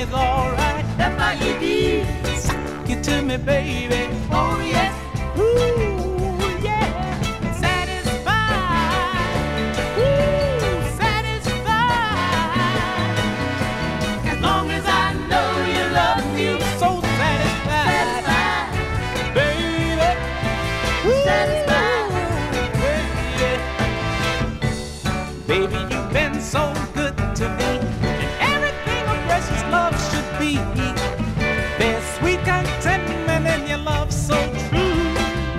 is alright. That's my ED. Suck it to me, baby. Oh yes. Ooh, yeah. Satisfied. Ooh, satisfied. As long as I know you love me. So satisfied. Satisfied. Baby. Ooh, Satisfied. baby. Baby, you've been so good to me. And everything a precious love should be. There's sweet contentment in your love so true.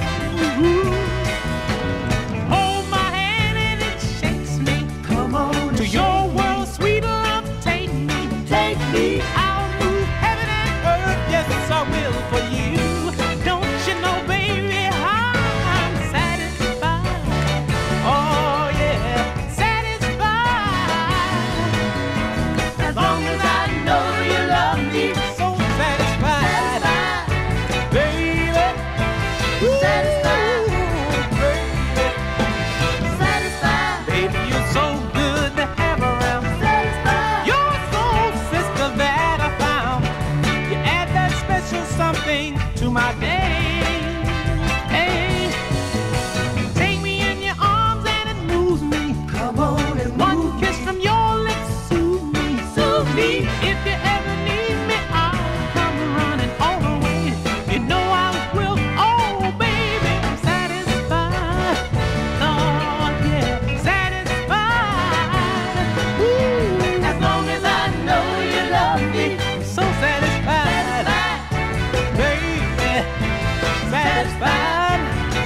Hold my hand and it shakes me. Come on. To your world, sweet love, take me. Take me. I'll move heaven and earth, yes I will for you. Don't you know, baby, I'm satisfied. Oh yeah, satisfied. As long as I know you love me. So satisfied, baby. Satisfied. Baby. Satisfied. Baby, you're so good to have around. Satisfied. You're soul sister that I found. You add that special something to my day. Hey, take me in your arms and it moves me. Come on and One move. kiss from your lips soothe me. Soothe me. If you ever need me, I'll come running all the way. You know I will. Oh, baby, I'm satisfied. Oh, yeah, satisfied. Ooh, As long as I know you love me. I'm so satisfied, baby, satisfied.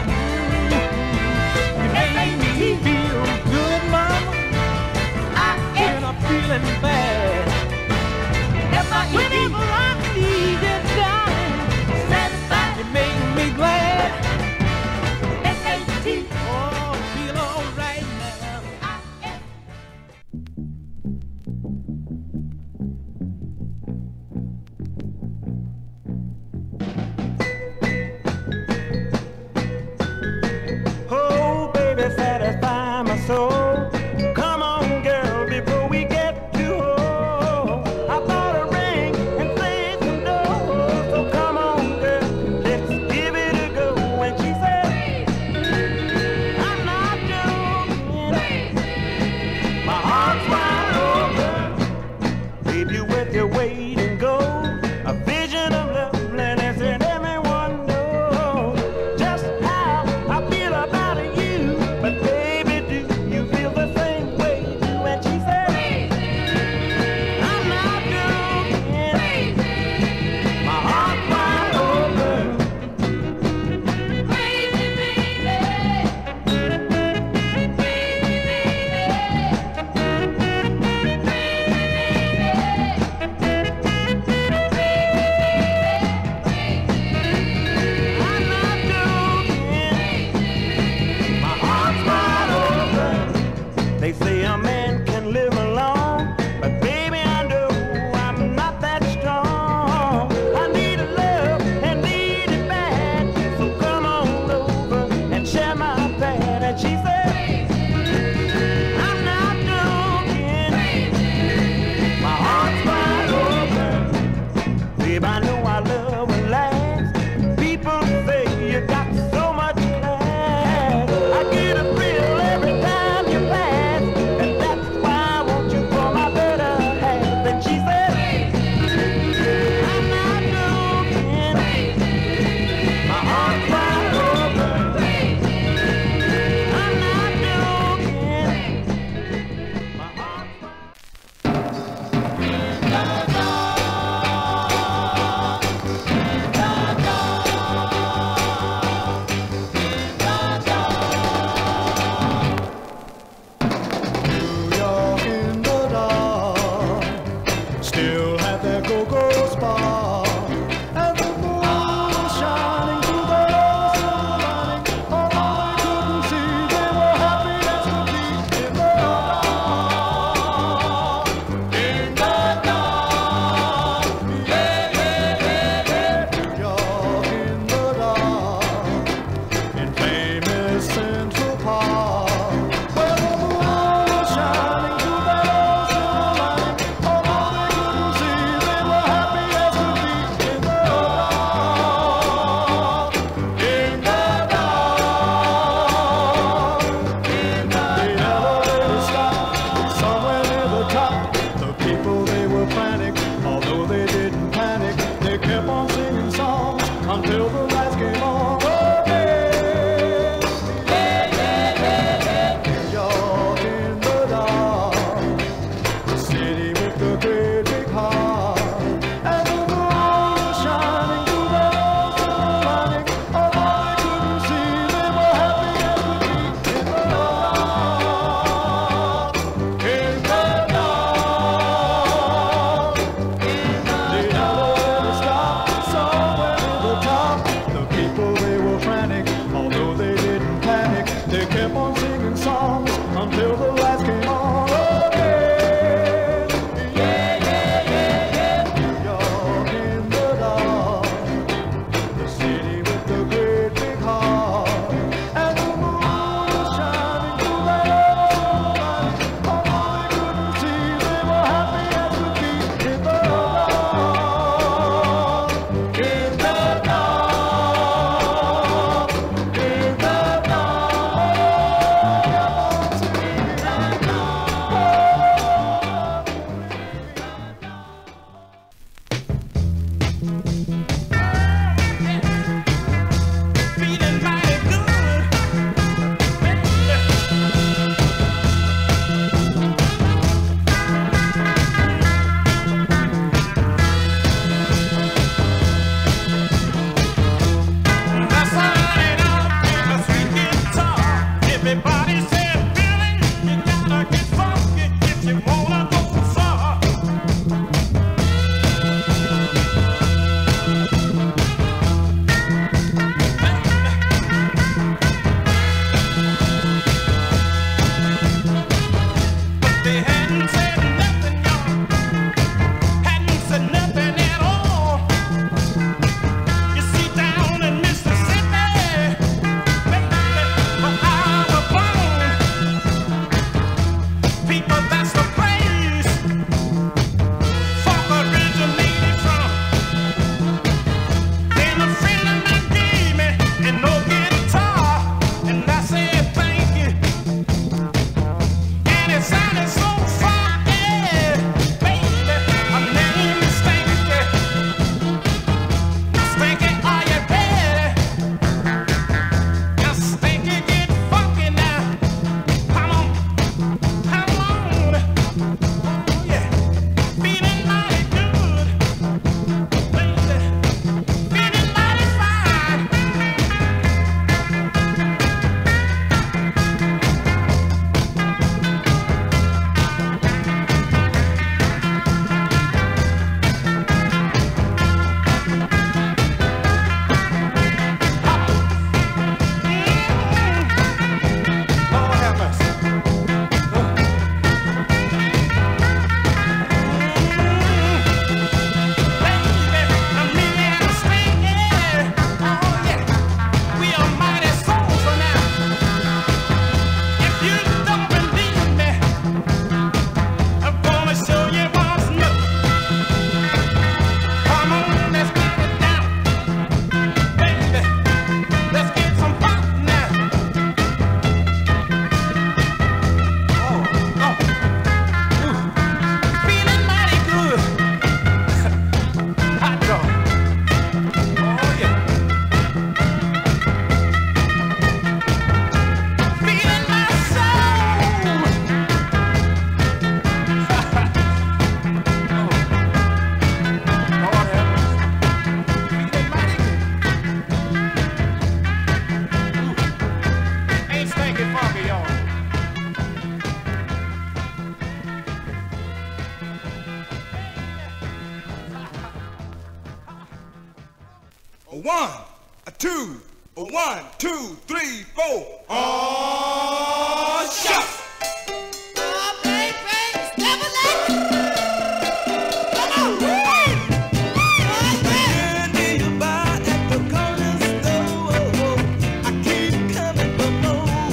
You make me feel good, mama, when I'm feeling bad. Whenever I need you, darling, you make me glad. Oh, feel alright now. Oh, baby, satisfy my soul. Come on, girl, before we get too old. I bought a ring and played some dough. So come on, girl, let's give it a go. And she said, I'm not joking. My heart's wide open. Leave you with your weight in gold. A vision of loveliness, and everyone knows just how I feel about you. But baby, do you sing songs until the lights came on. Oh, yeah, yeah, yeah, yeah, yeah. New York in the dark, the city with the great big heart, and the moon shining through there so bright. Although they couldn't see, they were happy as could be in the dark. In the dark, in the Feeling mighty good. That's all it out in the sweet guitar. Everybody said, Billy, you gotta get funky if you wanna go far. But they hadn't said nothing, y'all. Hadn't said nothing at all. You see, down in Mississippi, baby, where I was born, people, that's the place folk originated from. Then a friend of mine gave me an old guitar, and I said thank you. And it sounded so funky, baby. My name is Stinky. Stinky, are you ready? Now, Stinky, get funky now. Come on, come on. Oh, yeah. Feeling mighty good, baby. Feeling mighty fine. Lord have mercy. Baby, I'm really and Stinky. Oh, yeah. We are mighty soulful now. If you don't believe me, I'm gonna show you what's new. Come on, let's get it down. Baby, let's get some fun now. Oh, oh. Ooh. Feeling mighty good. Hot dog. Oh, yeah. Feeling my soul. Oh, Lord have mercy. Feeling mighty good. Ooh. Ain't Stinky funky, y'all. A 1, a 2, a 1, 2, 3, 4. Oh, shout! Oh, baby, step a leg. Come on, hey. Oh, yeah. Candy you buy at the corner store, I keep coming for more.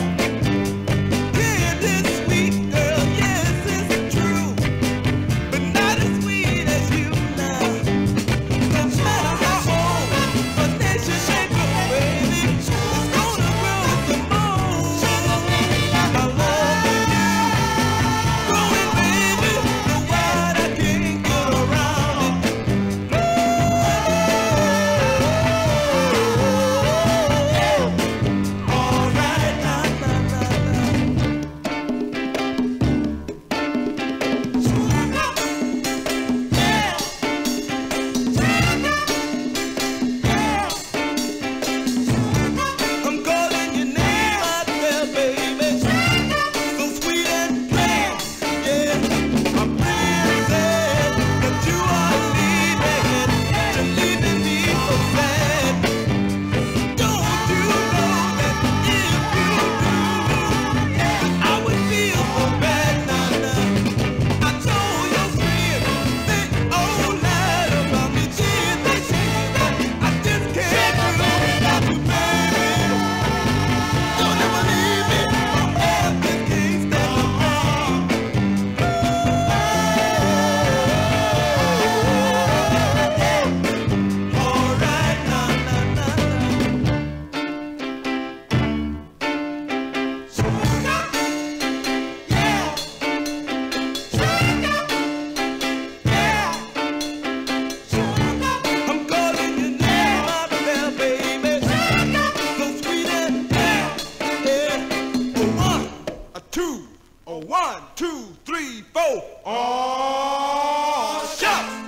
Candy sweet girl, yes it's true, but not as sweet as you now. No matter how old a nation shake, baby, it's gonna grow some more. A 1, 2, 3, 4. Oh, shout!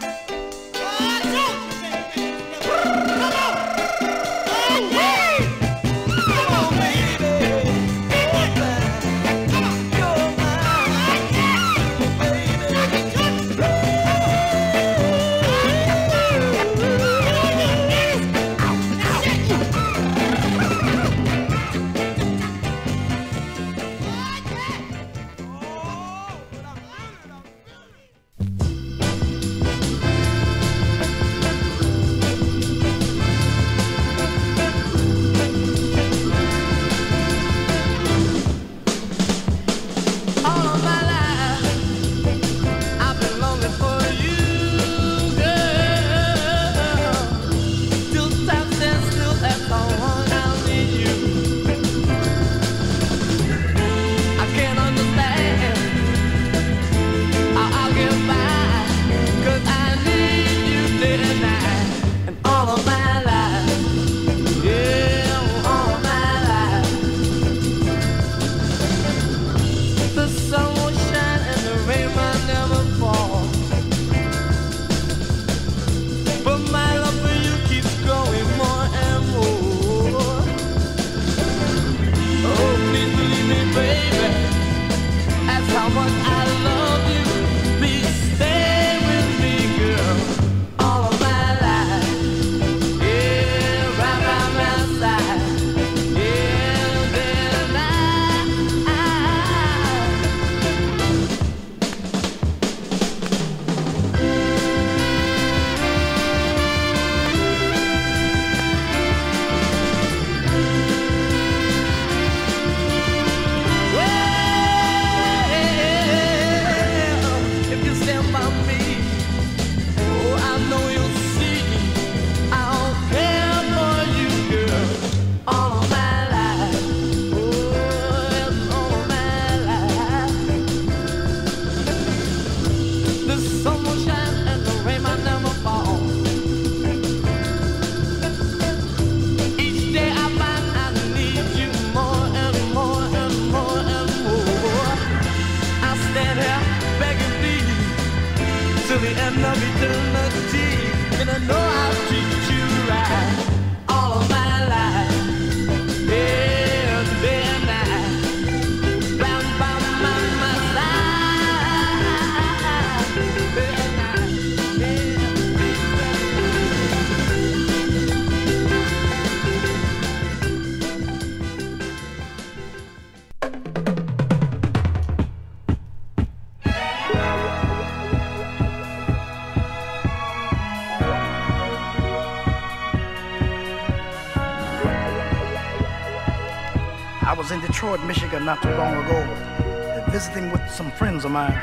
I was in Detroit, Michigan not too long ago, visiting with some friends of mine.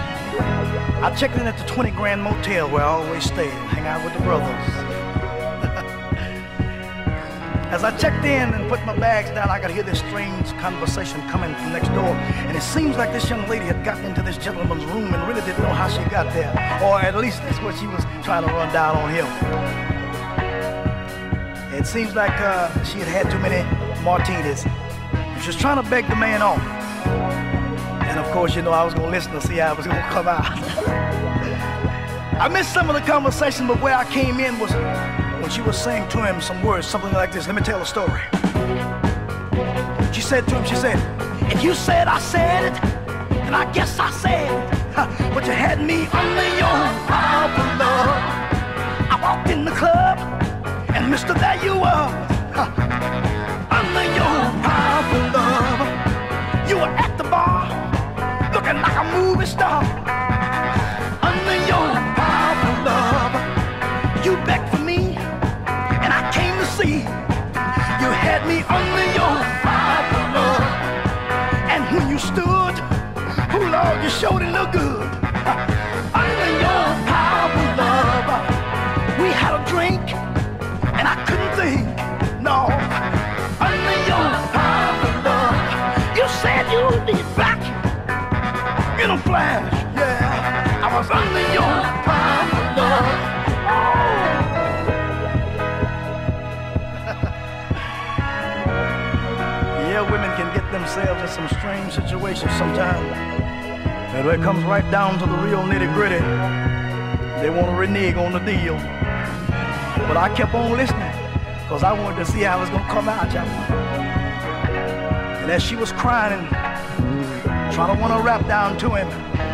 I checked in at the 20 Grand Motel where I always stay and hang out with the brothers. As I checked in and put my bags down, I could hear this strange conversation coming from next door. And it seems like this young lady had gotten into this gentleman's room and really didn't know how she got there. Or at least that's what she was trying to run down on him. It seems like she had had too many martinis. She was trying to beg the man off. And of course, you know, I was gonna listen to see how it was gonna come out. I missed some of the conversation, but where I came in was when she was saying to him some words, something like this. Let me tell a story. She said to him, she said, if you said I said it, then I guess I said it. But you had me under your powerful love. I walked in the club, and mister, there you were. Under your powerful love. You were at the bar, looking like a movie star. Under your powerful love. You begged for me, and I came to see. You had me under your powerful love. And when you stood, oh Lord, you showed it look good. Under your powerful love. We had a drink, and I couldn't think, no. Under your powerful love. You said you'd be back in a flash, yeah. I was under your powerful love. Oh. Yeah, women can get themselves ourselves in some strange situations sometimes. And when it comes right down to the real nitty-gritty, they want to renege on the deal. But I kept on listening, because I wanted to see how it was going to come out, y'all. And as she was crying and trying to want to rap down to him,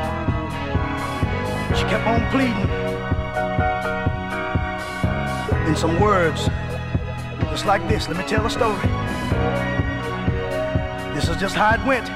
she kept on pleading in some words, just like this. Let me tell the story. This is just how it went.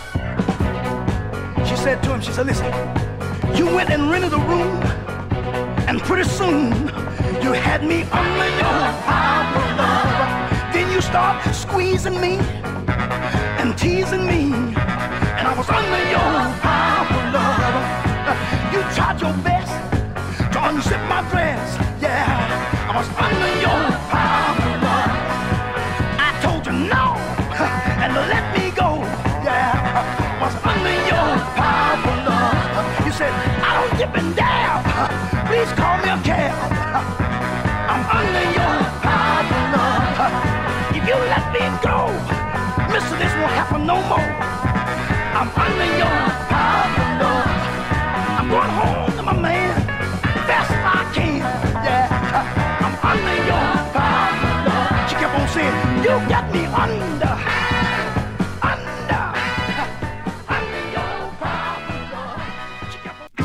She said to him, she said, listen, you went and rented a room, and pretty soon you had me under your power, love. Then you start squeezing me and teasing me, and I was under your power, love. You tried your best to unzip my dress, yeah. I was under your power, love. I told you no, and let me go, yeah. I was under your power, love. You said, I don't dip and dab, please call me a cab. I'm under your power, love. If you let me go, mister, this won't happen no more. I'm under your power, love. I'm going home to my man, fast as I can, yeah. I'm under your power, love. She kept on saying, you got me under your power, love. She kept on.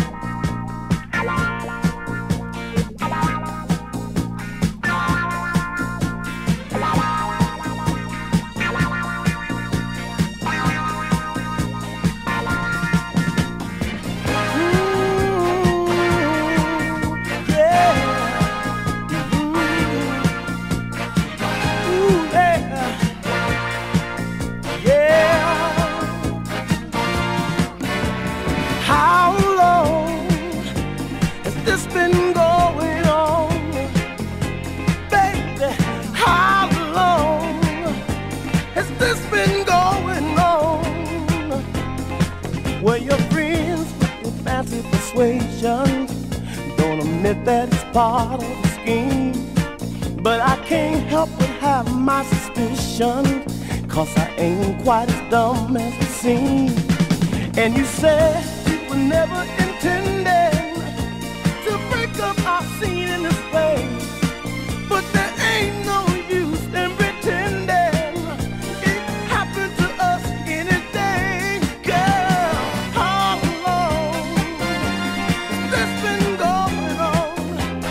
Don't admit that it's part of the scheme, but I can't help but have my suspicion, 'cause I ain't quite as dumb as it seems. And you said you were never intending to break up our scene in this place, but there ain't no use in pretending it happened to us any day, girl. How long this been going on?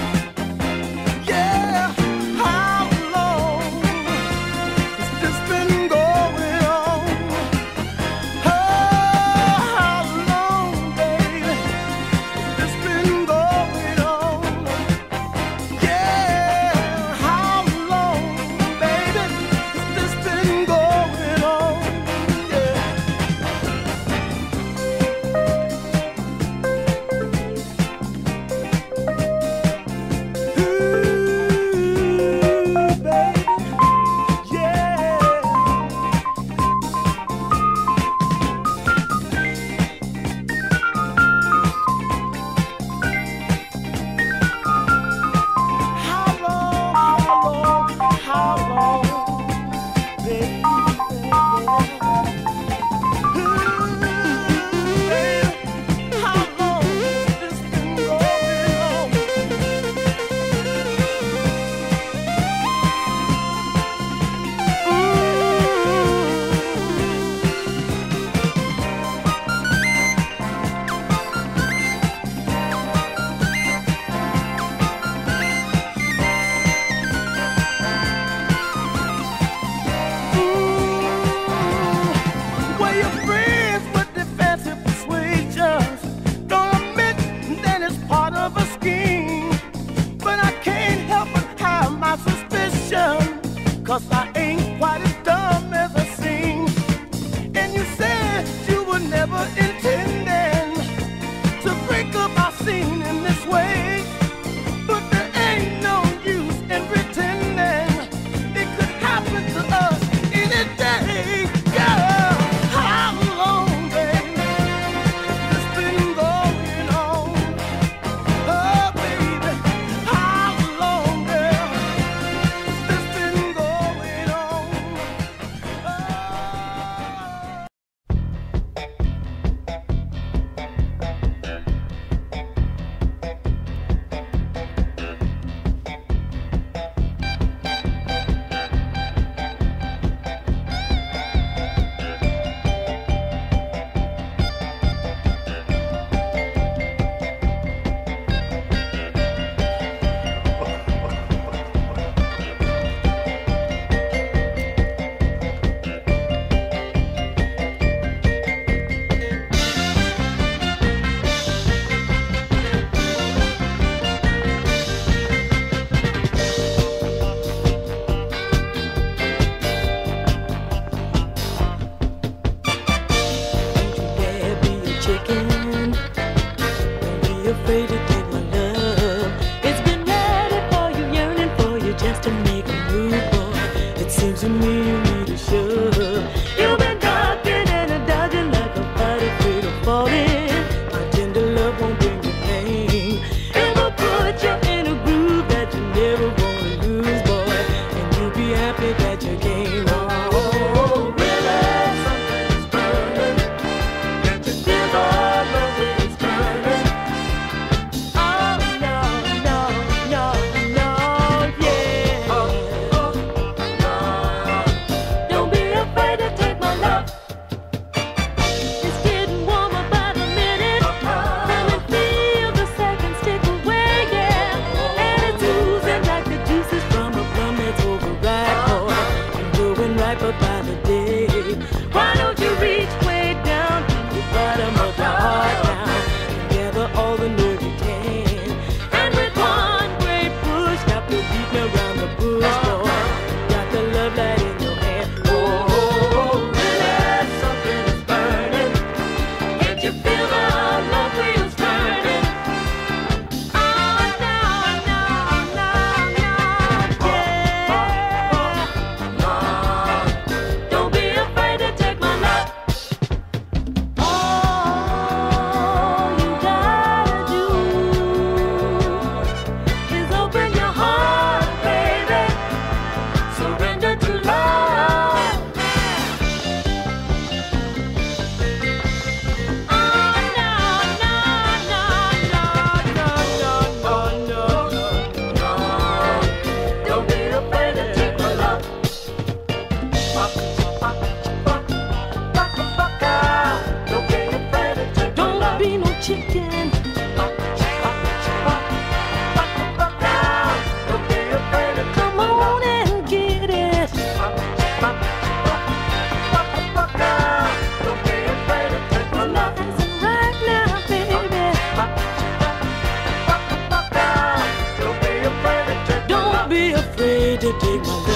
Yeah, how long has this been going on? Oh, how long, baby? chicken. Don't be afraid to take my love. It's been ready for you, yearning for you just to make a move, boy. It seems to me you need a shove. You've been ducking and a dodging like a fighter afraid of falling. My tender love won't bring you pain. It will put you in a groove that you never wanna lose, boy. And you'll be happy that you came home. To take my